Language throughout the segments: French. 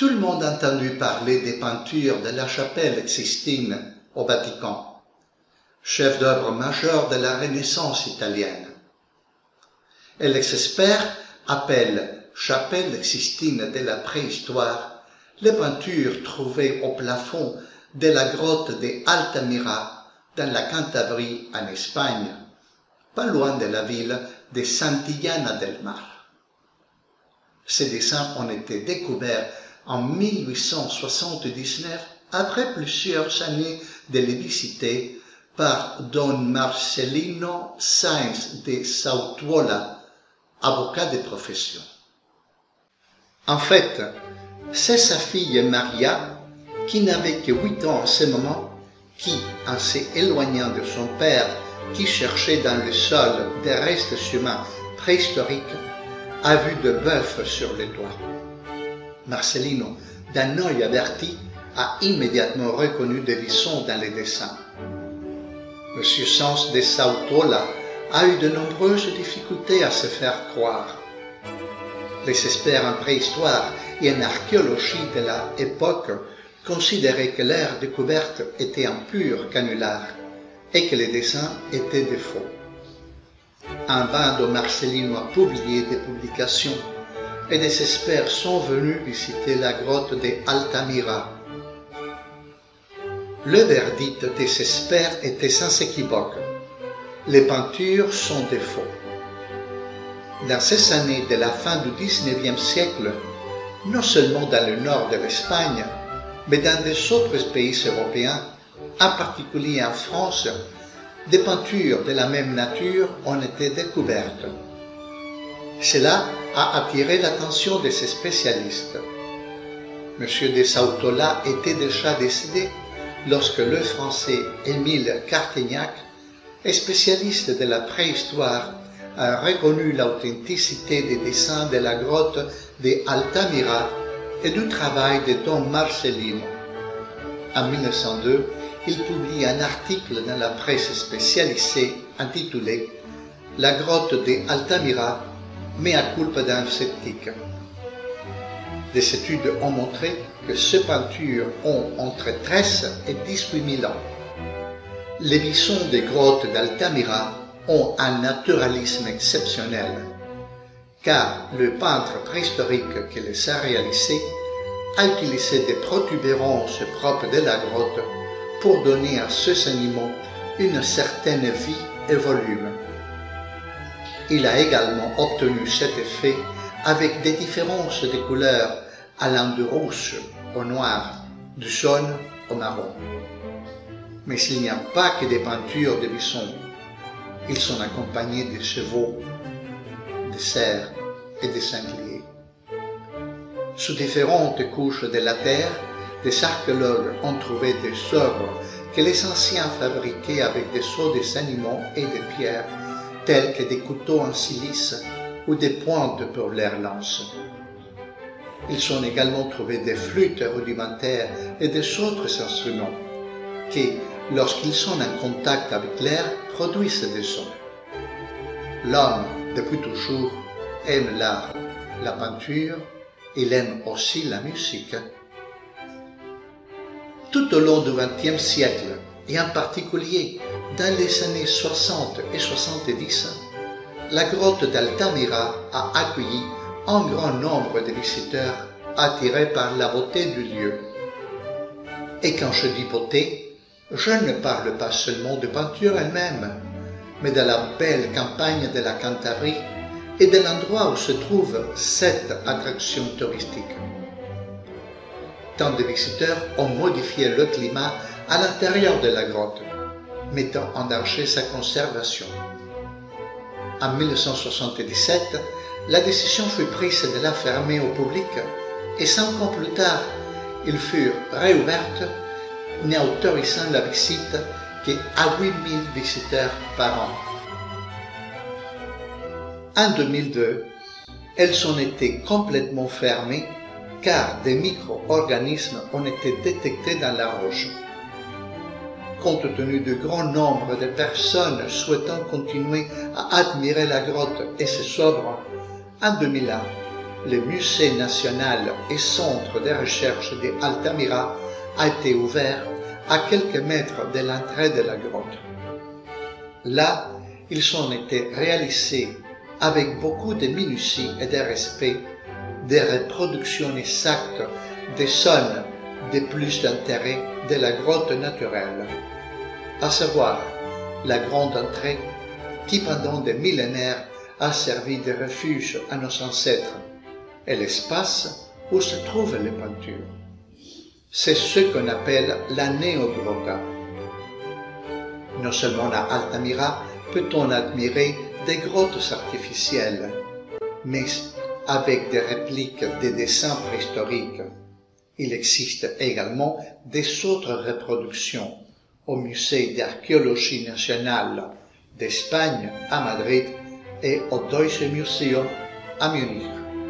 Tout le monde a entendu parler des peintures de la chapelle Sixtine au Vatican, chef d'œuvre majeur de la Renaissance italienne. Et les experts appellent chapelle Sixtine de la préhistoire les peintures trouvées au plafond de la grotte de Altamira dans la Cantabrie en Espagne, pas loin de la ville de Santillana del Mar. Ces dessins ont été découverts en 1879 après plusieurs années de les visiter par Don Marcelino Sáenz de Sautuola, avocat de profession. En fait, c'est sa fille Maria, qui n'avait que 8 ans en ce moment, qui, en s'éloignant de son père, qui cherchait dans le sol des restes humains préhistoriques, a vu de bœufs sur les toits. Marcelino, d'un œil averti, a immédiatement reconnu des visons dans les dessins. M. Sáenz de Sautuola a eu de nombreuses difficultés à se faire croire. Les experts en préhistoire et en archéologie de l'époque considéraient que l'ère découverte était un pur canular et que les dessins étaient des faux. Un bando Marcelino a publié des publications et des experts sont venus visiter la grotte de Altamira. Le verdict des experts était sans équivoque. Les peintures sont des faux. Dans ces années de la fin du XIXe siècle, non seulement dans le nord de l'Espagne, mais dans des autres pays européens, en particulier en France, des peintures de la même nature ont été découvertes. Cela a attiré l'attention de ces spécialistes. M. de Sautuola était déjà décédé lorsque le Français Émile Cartignac, spécialiste de la préhistoire, a reconnu l'authenticité des dessins de la grotte de Altamira et du travail de Don Marcelino. En 1902, il publie un article dans la presse spécialisée intitulé « La grotte de Altamira, mea culpa d'un sceptique ». Des études ont montré que ces peintures ont entre 13 et 18 000 ans. Les visons des grottes d'Altamira ont un naturalisme exceptionnel, car le peintre préhistorique qui les a réalisés a utilisé des protubérances propres de la grotte pour donner à ces animaux une certaine vie et volume. Il a également obtenu cet effet avec des différences de couleurs allant du rouge au noir, du jaune au marron. Mais il n'y a pas que des peintures de bisons. Ils sont accompagnés de chevaux, de cerfs et de sangliers. Sous différentes couches de la terre, des archéologues ont trouvé des œuvres que les anciens fabriquaient avec des os des animaux et des pierres, telles que des couteaux en silice ou des pointes pour leurs lances. Ils ont également trouvé des flûtes rudimentaires et des autres instruments qui, lorsqu'ils sont en contact avec l'air, produisent des sons. L'homme, depuis toujours, aime l'art, la peinture, il aime aussi la musique. Tout au long du XXe siècle, et en particulier dans les années 60 et 70, la grotte d'Altamira a accueilli un grand nombre de visiteurs attirés par la beauté du lieu. Et quand je dis beauté, je ne parle pas seulement de peinture elle-même, mais de la belle campagne de la Cantabrie et de l'endroit où se trouve cette attraction touristique. Tant de visiteurs ont modifié le climat à l'intérieur de la grotte, mettant en danger sa conservation. En 1977, la décision fut prise de la fermer au public et 5 ans plus tard, ils furent réouvertes, n'autorisant la visite qu'à 8 000 visiteurs par an. En 2002, elles ont été complètement fermées car des micro-organismes ont été détectés dans la roche. Compte tenu du grand nombre de personnes souhaitant continuer à admirer la grotte et ses œuvres, en 2001, le musée national et centre de recherche d'Altamira a été ouvert à quelques mètres de l'entrée de la grotte. Là, ils ont été réalisés avec beaucoup de minutie et de respect des reproductions exactes des zones de plus d'intérêt de la grotte naturelle, à savoir la grande entrée qui pendant des millénaires a servi de refuge à nos ancêtres et l'espace où se trouvent les peintures. C'est ce qu'on appelle la Neogrotta. Non seulement à Altamira peut-on admirer des grottes artificielles, mais avec des répliques des dessins préhistoriques. Il existe également des autres reproductions au Musée d'archéologie nationale d'Espagne à Madrid et au Deutsches Museum à Munich.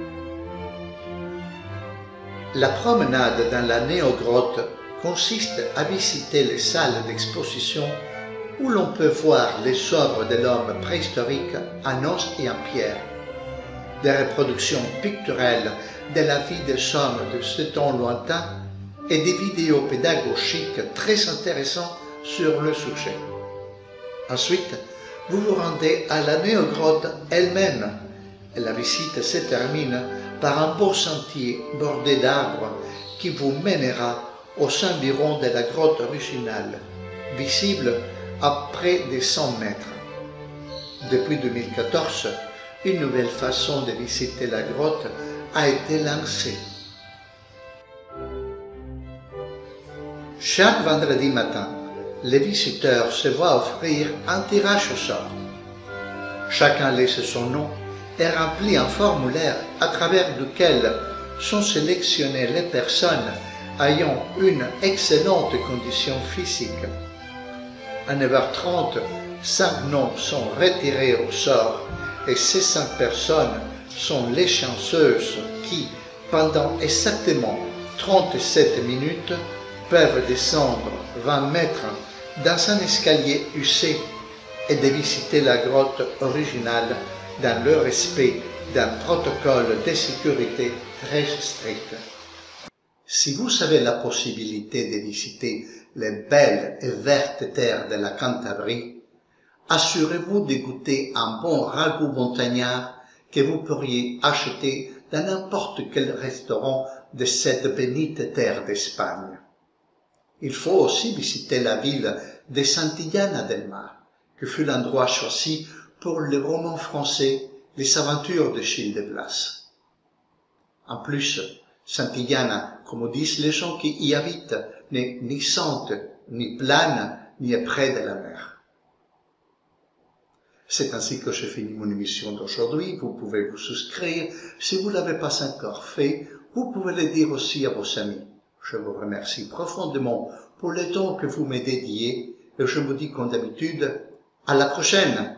La promenade dans la néogrotte consiste à visiter les salles d'exposition où l'on peut voir les œuvres de l'homme préhistorique en os et en pierre, des reproductions picturales de la vie des hommes de ce temps lointain et des vidéos pédagogiques très intéressantes sur le sujet. Ensuite, vous vous rendez à la néogrotte elle-même et la visite se termine par un beau sentier bordé d'arbres qui vous mènera aux environs de la grotte originale, visible à près de 100 mètres. Depuis 2014, une nouvelle façon de visiter la grotte a été lancée. Chaque vendredi matin, les visiteurs se voient offrir un tirage au sort. Chacun laisse son nom et remplit un formulaire à travers lequel sont sélectionnées les personnes ayant une excellente condition physique. À 9h30, 5 noms sont retirés au sort et ces 5 personnes sont les chanceuses qui, pendant exactement 37 minutes, peuvent descendre 20 mètres dans un escalier usé et de visiter la grotte originale dans le respect d'un protocole de sécurité très strict. Si vous avez la possibilité de visiter les belles et vertes terres de la Cantabrie, assurez-vous de goûter un bon ragoût montagnard que vous pourriez acheter dans n'importe quel restaurant de cette bénite terre d'Espagne. Il faut aussi visiter la ville de Santillana del Mar, que fut l'endroit choisi pour le roman français Les aventures de Gilles de Blas. En plus, Santillana, comme disent les gens qui y habitent, n'est ni sainte, ni plane, ni près de la mer. C'est ainsi que je finis mon émission d'aujourd'hui. Vous pouvez vous souscrire. Si vous ne l'avez pas encore fait, vous pouvez le dire aussi à vos amis. Je vous remercie profondément pour le temps que vous me dédiez et je vous dis comme d'habitude, à la prochaine!